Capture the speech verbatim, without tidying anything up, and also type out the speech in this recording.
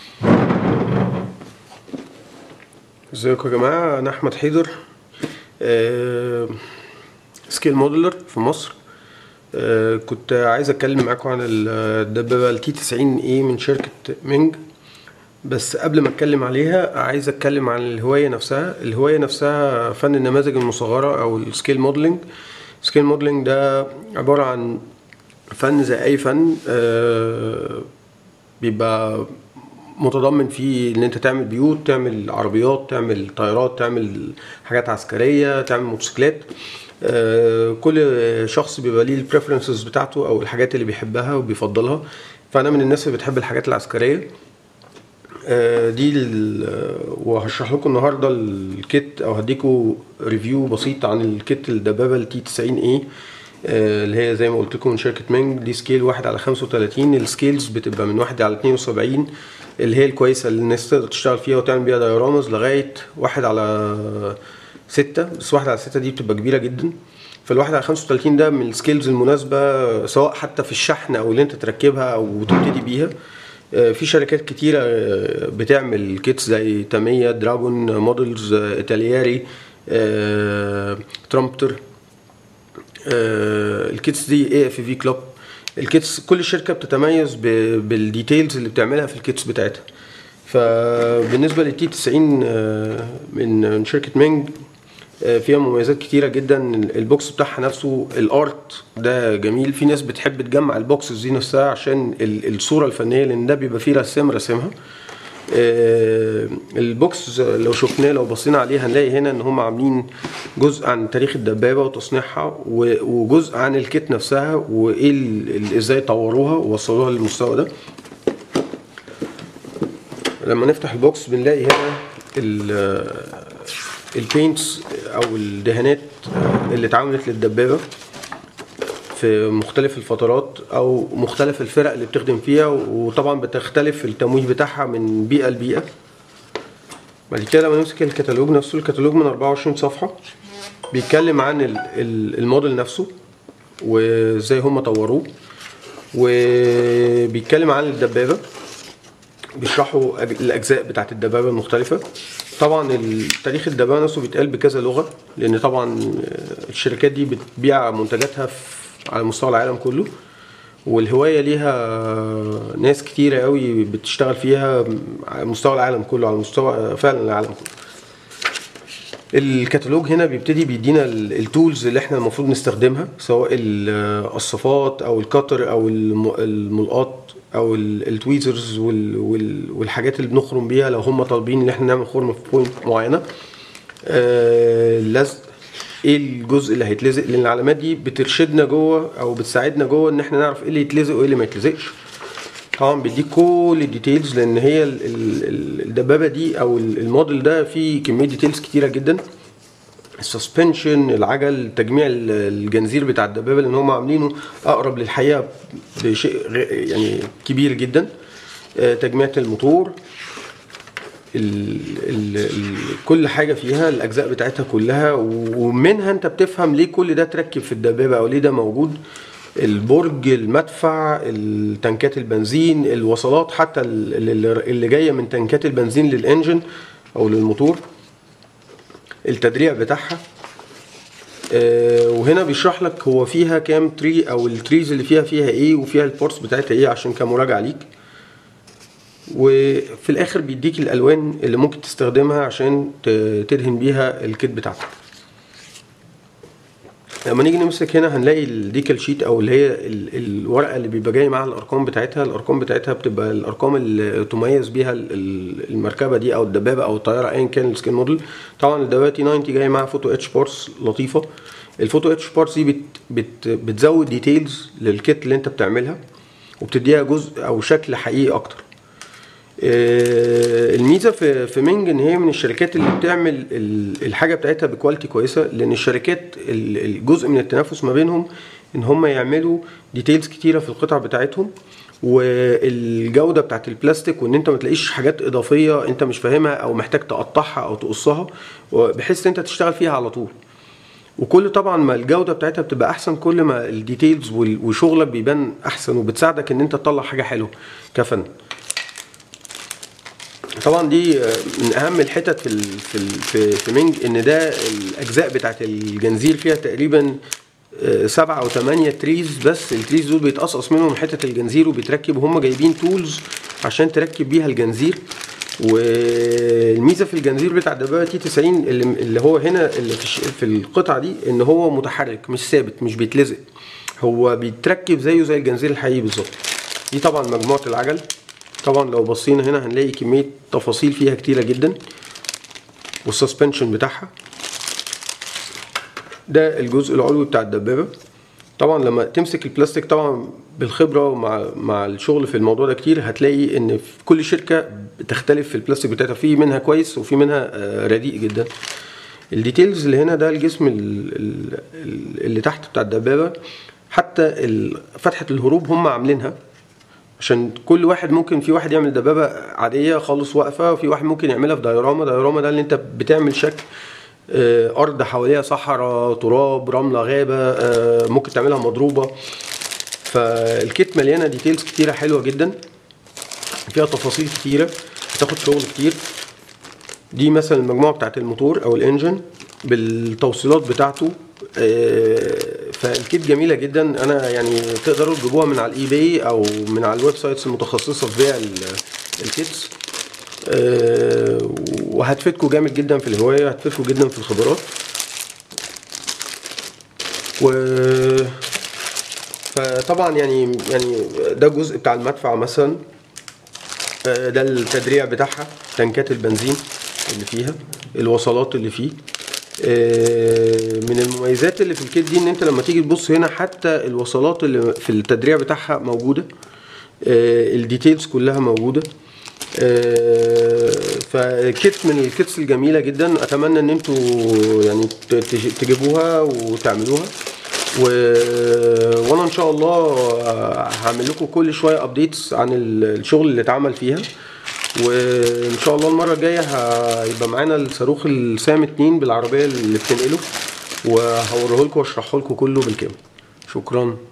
ازيكم يا جماعه، انا احمد حيدر، آه، سكيل موديلر في مصر. آه، كنت عايز اتكلم معاكم عن الدبابه التي تسعين اي من شركه مينج. بس قبل ما اتكلم عليها عايز اتكلم عن الهوايه نفسها. الهوايه نفسها فن النماذج المصغره او السكيل موديلنج. السكيل موديلنج ده عباره عن فن زي اي فن، آه، بيبقى متضمن فيه ان انت تعمل بيوت، تعمل عربيات، تعمل طيارات، تعمل حاجات عسكريه، تعمل موتوسيكلات. آه، كل شخص بيبقى ليه البريفرنسز بتاعته او الحاجات اللي بيحبها وبيفضلها. فانا من الناس اللي بتحب الحاجات العسكريه. آه، دي وهشرح لكم النهارده الكيت او هديكم ريفيو بسيط عن الكيت الدبابه التي تسعين اي، اللي هي زي ما قلت لكم من شركه مينج. دي سكيل واحد على خمسة وتلاتين. السكيلز بتبقى من واحد على اتنين وسبعين اللي هي الكويسه اللي الناس تقدر تشتغل فيها وتعمل بيها دايرامز، لغايه واحد على ستة. بس واحد على ستة دي بتبقى كبيره جدا. فالواحد على خمسة وتلاتين ده من السكيلز المناسبه، سواء حتى في الشحن او اللي انت تركبها او تبتدي بيها. في شركات كتيرة بتعمل كيتس زي تامية، دراجون موديلز، ايطالياري، ترامبتر. الكيتس دي اي اف في كلوب. الكيتس كل شركة بتتميز بالديتيلز اللي بتعملها في الكيتس بتاعتها. فبالنسبة للتي تسعين من شركة مينج فيها مميزات كتيرة جدا. البوكس بتاعها نفسه، الارت ده جميل. في ناس بتحب تجمع البوكسز دي نفسها عشان الصورة الفنية، لان ده بيبقى فيه رسام رسمها. البوكس لو شفناه لو بصينا عليه هنلاقي هنا ان هم عاملين جزء عن تاريخ الدبابة وتصنيعها، وجزء عن الكيت نفسها وايه ازاي طوروها ووصلوها للمستوى ده. لما نفتح البوكس بنلاقي هنا البينتس او الدهانات اللي اتعملت للدبابه في مختلف الفترات او مختلف الفرق اللي بتخدم فيها، وطبعا بتختلف التمويه بتاعها من بيئه لبيئه. بعد كده لما نمسك الكتالوج نفسه، الكتالوج من اربعة وعشرين صفحه بيتكلم عن الموديل نفسه وازاي هم طوروه، وبيتكلم عن الدبابه، بيشرحوا الاجزاء بتاعت الدبابه المختلفه. طبعا تاريخ الدبابه نفسه بيتقال بكذا لغه، لان طبعا الشركات دي بتبيع منتجاتها على مستوى العالم كله، والهوايه ليها ناس كتيره قوي بتشتغل فيها على مستوى العالم كله، على مستوى فعلا العالم كله. الكتالوج هنا بيبتدي بيدينا التولز اللي احنا المفروض نستخدمها، سواء القصافات او الكتر او الملقاط او التويزرز والحاجات اللي بنخرم بيها لو هم طالبين ان احنا نعمل خرم في بوينت معينه. اللزق، ايه الجزء اللي هيتلزق، لان العلامات دي بترشدنا جوه او بتساعدنا جوه ان احنا نعرف ايه اللي يتلزق وايه اللي ما يتلزقش. طبعا بيديك كل الديتيلز، لان هي الدبابه دي او الموديل ده فيه كميه ديتيلز كتيره جدا. السسبنشن، العجل، تجميع الجنزير بتاع الدبابه لان هم عاملينه اقرب للحقيقه بشيء يعني كبير جدا. تجميع الموتور، ال ال ال كل حاجه فيها الاجزاء بتاعتها كلها، ومنها انت بتفهم ليه كل ده تركب في الدبابه او ليه ده موجود. البرج، المدفع، التنكات البنزين، الوصلات حتى اللي جايه من تنكات البنزين للانجن او للموتور، التدريع بتاعها. آه وهنا بيشرح لك هو فيها كام تري او التريز اللي فيها فيها ايه وفيها البورتس بتاعتها ايه عشان كمراجعه ليك. وفي الاخر بيديك الالوان اللي ممكن تستخدمها عشان تدهن بيها الكيت بتاعتك. لما نيجي نمسك هنا هنلاقي الديكال شيت او اللي هي الورقه اللي بيبقى جاي معاها الارقام بتاعتها. الارقام بتاعتها بتبقى الارقام اللي تميز بيها المركبه دي او الدبابه او الطياره ايا كان السكيل موديل. طبعا الدبابه تي تسعين جاي معاها فوتو اتش بارتس لطيفه. الفوتو اتش بارتس دي بت بت بتزود ديتيلز للكيت اللي انت بتعملها وبتديها جزء او شكل حقيقي اكتر. الميزه في في مينج ان هي من الشركات اللي بتعمل الحاجه بتاعتها بكواليتي كويسه، لان الشركات الجزء من التنافس ما بينهم ان هم يعملوا ديتيلز كتيره في القطع بتاعتهم، والجوده بتاعت البلاستيك، وان انت ما تلاقيش حاجات اضافيه انت مش فاهمها او محتاج تقطعها او تقصها، بحيث ان انت تشتغل فيها على طول. وكل طبعا ما الجوده بتاعتها بتبقى احسن، كل ما الديتيلز وشغلك بيبان احسن، وبتساعدك ان انت تطلع حاجه حلوه كفن. طبعا دي من اهم الحتت في ال في ال في, في مينج، ان ده الاجزاء بتاعت الجنزير فيها تقريبا سبعة او تمانية تريز، بس التريز دول بيتقصقص منهم حتة الجنزير وبيتركب، وهم جايبين تولز عشان تركب بيها الجنزير. والميزه في الجنزير بتاع الدبابه تي تسعين اللي, اللي هو هنا اللي في, في القطعه دي، ان هو متحرك مش ثابت مش بيتلزق، هو بيتركب زيه زي الجنزير الحقيقي بالظبط. دي طبعا مجموعه العجل، طبعا لو بصينا هنا هنلاقي كميه تفاصيل فيها كتيره جدا، والسسبنشن بتاعها. ده الجزء العلوي بتاع الدبابه. طبعا لما تمسك البلاستيك، طبعا بالخبره ومع مع الشغل في الموضوع ده كتير، هتلاقي ان في كل شركه بتختلف في البلاستيك بتاعتها، في منها كويس وفي منها رديء جدا. الديتيلز اللي هنا ده الجسم اللي تحت بتاع الدبابه، حتى فتحه الهروب هم عاملينها عشان كل واحد، ممكن في واحد يعمل دبابه عاديه خالص واقفه، وفي واحد ممكن يعملها في دايراما. دايراما ده اللي انت بتعمل شكل ارض حواليها صحراء، تراب، رمله، غابه، ممكن تعملها مضروبه. فالكيت مليانه ديتيلز كتيره حلوه جدا، فيها تفاصيل كتيره بتاخد شغل كتير. دي مثلا المجموعه بتاعت الموتور او الانجن بالتوصيلات بتاعته. فالكيت جميله جدا. انا يعني تقدروا تجيبوها من على الاي باي او من على الويب سايتس المتخصصه في بيع الكيتس، وهتفيدكم جامد جدا في الهوايه، هتفيدكم جدا في الخبرات. و فطبعا يعني يعني ده جزء بتاع المدفع مثلا، ده التدريع بتاعها، تنكات البنزين اللي فيها، الوصلات اللي فيه. من المميزات اللي في الكيت دي ان انت لما تيجي تبص هنا، حتى الوصلات اللي في التدريع بتاعها موجوده، الديتيلز كلها موجوده. فكيت من الكيتس الجميله جدا. اتمنى ان انتوا يعني تجيبوها وتعملوها، و... وانا ان شاء الله هعمل لكم كل شويه ابديتس عن الشغل اللي اتعمل فيها. وان شاء الله المره الجايه هيبقى معانا الصاروخ السام اتنين بالعربيه اللي بتنقله، وهوريه لكم واشرحه لكم كله بالكامل. شكرا.